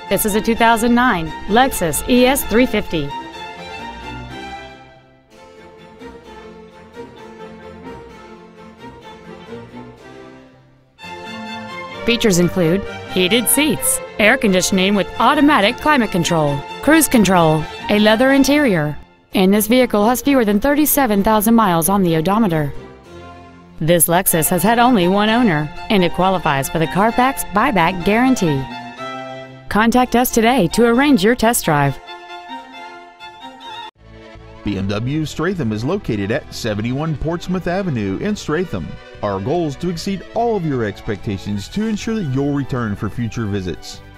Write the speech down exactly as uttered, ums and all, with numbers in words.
This is a two thousand nine Lexus E S three fifty. Features include heated seats, air conditioning with automatic climate control, cruise control, a leather interior, and this vehicle has fewer than thirty-seven thousand miles on the odometer. This Lexus has had only one owner, and it qualifies for the Carfax buyback guarantee. Contact us today to arrange your test drive. B M W of Stratham is located at seventy-one Portsmouth Avenue in Stratham. Our goal is to exceed all of your expectations to ensure that you'll return for future visits.